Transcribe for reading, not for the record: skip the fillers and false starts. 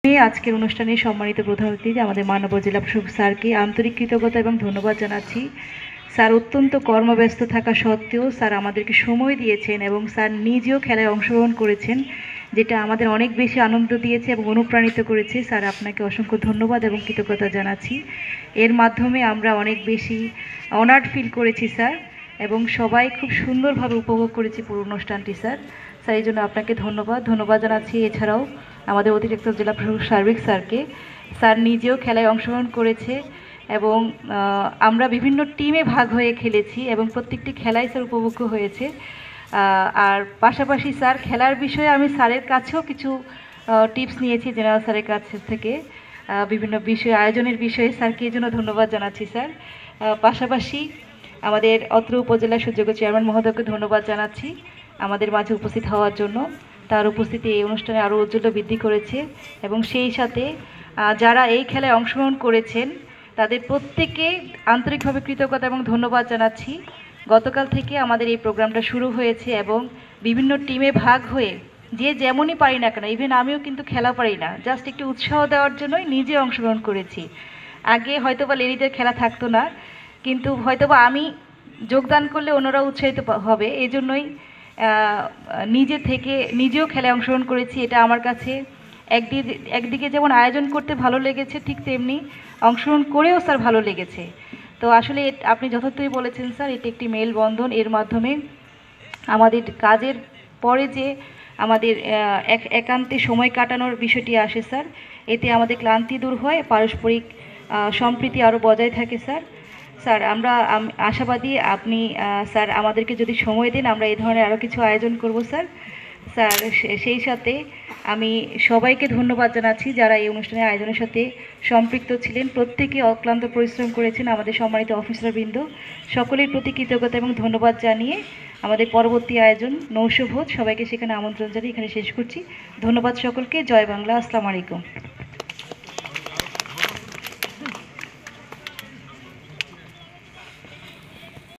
আজকের অনুষ্ঠানে সম্মানিত প্রধান অতিথি আমাদের মানব জেলা প্রশাসক স্যারকে আন্তরিক কৃতজ্ঞতা এবং ধন্যবাদ জানাচ্ছি। স্যার অত্যন্ত কর্মব্যস্ত থাকা সত্ত্বেও স্যার আমাদেরকে সময় দিয়েছেন এবং স্যার নিজেও খেলায় অংশগ্রহণ করেছেন, যেটা আমাদের অনেক বেশি আনন্দ দিয়েছে এবং অনুপ্রাণিত করেছে। স্যার আপনাকে অসংখ্য ধন্যবাদ এবং কৃতজ্ঞতা জানাচ্ছি। এর মাধ্যমে আমরা অনেক বেশি অনার্ড ফিল করেছি স্যার, এবং সবাই খুব সুন্দরভাবে উপভোগ করেছি পুরো অনুষ্ঠানটি স্যার। স্যার এই জন্য আপনাকে ধন্যবাদ জানাচ্ছি। এছাড়াও আমাদের অতিরিক্ত জেলা প্রশাসক সার্বিক স্যারকে, স্যার নিজেও খেলায় অংশগ্রহণ করেছে এবং আমরা বিভিন্ন টিমে ভাগ হয়ে খেলেছি এবং প্রত্যেকটি খেলাই স্যার উপভোগ্য হয়েছে। আর পাশাপাশি স্যার খেলার বিষয়ে আমি স্যারের কাছেও কিছু টিপস নিয়েছি জেনারেল স্যারের কাছ থেকে, বিভিন্ন বিষয় আয়োজনের বিষয়ে স্যারকে এই জন্য ধন্যবাদ জানাচ্ছি স্যার। পাশাপাশি আমাদের অত্র উপজেলার সুযোগ্য চেয়ারম্যান মহোদয়কে ধন্যবাদ জানাচ্ছি আমাদের মাঝে উপস্থিত হওয়ার জন্য। তার উপস্থিতি এই অনুষ্ঠানে আরও ঔজ্জ্বল্য বৃদ্ধি করেছে এবং সেই সাথে যারা এই খেলায় অংশগ্রহণ করেছেন তাদের প্রত্যেককে আন্তরিকভাবে কৃতজ্ঞতা এবং ধন্যবাদ জানাচ্ছি। গতকাল থেকে আমাদের এই প্রোগ্রামটা শুরু হয়েছে এবং বিভিন্ন টিমে ভাগ হয়ে যে যেমনই পারি না কেন, ইভেন আমিও কিন্তু খেলা পারি না, জাস্ট একটু উৎসাহ দেওয়ার জন্যই নিজে অংশগ্রহণ করেছি। আগে হয়তোবা লেডিদের খেলা থাকতো না, কিন্তু হয়তোবা আমি যোগদান করলে অন্যরা উৎসাহিত হবে, এই জন্যই নিজে থেকে নিজেও খেলায় অংশগ্রহণ করেছি। এটা আমার কাছে একদিকে যেমন আয়োজন করতে ভালো লেগেছে, ঠিক তেমনি অংশগ্রহণ করেও স্যার ভালো লেগেছে। তো আসলে আপনি যথার্থই বলেছেন স্যার, এটি একটি মেলবন্ধন। এর মাধ্যমে আমাদের কাজের পরে যে আমাদের একান্তে সময় কাটানোর বিষয়টি আসে স্যার, এতে আমাদের ক্লান্তি দূর হয়, পারস্পরিক সম্প্রীতি আরও বজায় থাকে স্যার। স্যার আমরা আশাবাদী আপনি স্যার আমাদেরকে যদি সময় দেন আমরা এই ধরনের আরও কিছু আয়োজন করব স্যার। স্যার সেই সাথে আমি সবাইকে ধন্যবাদ জানাচ্ছি যারা এই অনুষ্ঠানের আয়োজনের সাথে সম্পৃক্ত ছিলেন। প্রত্যেকে অক্লান্ত পরিশ্রম করেছেন। আমাদের সম্মানিত অফিসারবৃন্দ সকলের প্রতি কৃতজ্ঞতা এবং ধন্যবাদ জানিয়ে আমাদের পরবর্তী আয়োজন নৌশভোজ, সবাইকে সেখানে আমন্ত্রণ জানিয়ে এখানে শেষ করছি। ধন্যবাদ সকলকে। জয় বাংলা। আসসালামু আলাইকুম।